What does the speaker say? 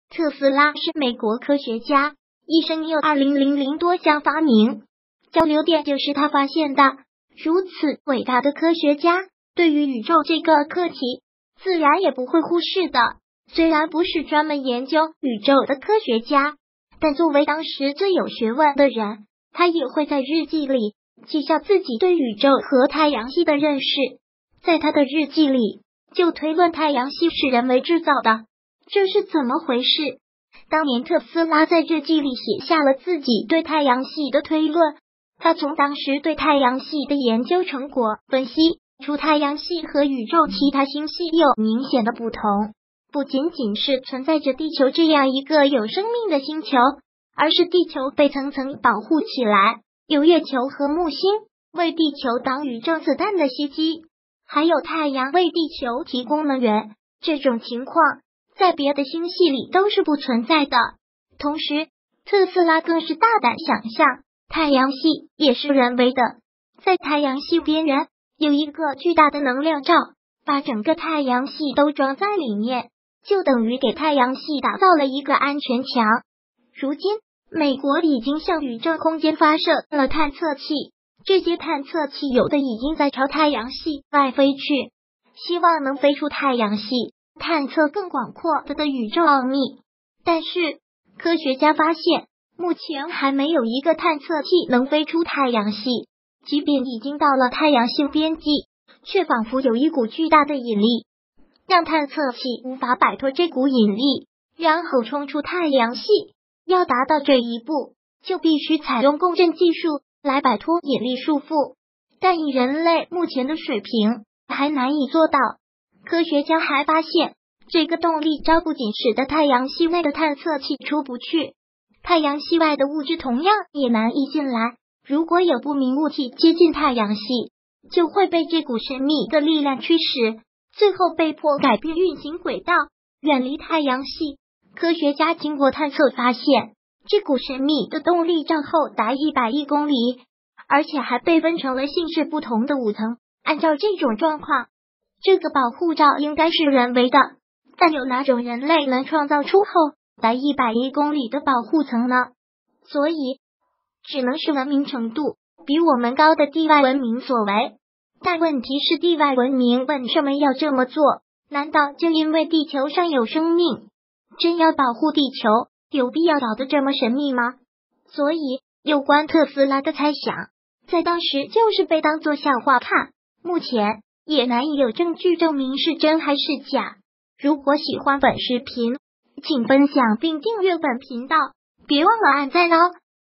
特斯拉是美国科学家，一生有2000多项发明，交流电就是他发现的。如此伟大的科学家，对于宇宙这个课题，自然也不会忽视的。虽然不是专门研究宇宙的科学家，但作为当时最有学问的人，他也会在日记里记下自己对宇宙和太阳系的认识。在他的日记里，就推论太阳系是人为制造的。这是怎么回事？当年特斯拉在日记里写下了自己对太阳系的推论。他从当时对太阳系的研究成果分析出太阳系和宇宙其他星系有明显的不同，不仅仅是存在着地球这样一个有生命的星球，而是地球被层层保护起来，有月球和木星为地球挡宇宙子弹的袭击，还有太阳为地球提供能源。这种情况在别的星系里都是不存在的。同时，特斯拉更是大胆想象太阳系也是人为的，在太阳系边缘有一个巨大的能量罩，把整个太阳系都装在里面，就等于给太阳系打造了一个安全墙。如今，美国已经向宇宙空间发射了探测器，这些探测器有的已经在朝太阳系外飞去，希望能飞出太阳系，探测更广阔的宇宙奥秘。但是，科学家发现目前还没有一个探测器能飞出太阳系，即便已经到了太阳系边际，却仿佛有一股巨大的引力，让探测器无法摆脱这股引力，然后冲出太阳系。要达到这一步，就必须采用共振技术来摆脱引力束缚，但以人类目前的水平还难以做到。科学家还发现，这个动力罩不仅使得太阳系内的探测器出不去，太阳系外的物质同样也难以进来。如果有不明物体接近太阳系，就会被这股神秘的力量驱使，最后被迫改变运行轨道，远离太阳系。科学家经过探测发现，这股神秘的动力罩厚达100亿公里，而且还被分成了性质不同的5层。按照这种状况，这个保护罩应该是人为的，但有哪种人类能创造出厚达100亿公里的保护层呢？所以只能是文明程度比我们高的地外文明所为。但问题是，地外文明为什么要这么做？难道就因为地球上有生命？真要保护地球，有必要搞得这么神秘吗？所以有关特斯拉的猜想在当时就是被当作笑话看，目前也难以有证据证明是真还是假。如果喜欢本视频，请分享并订阅本频道，别忘了按赞哦。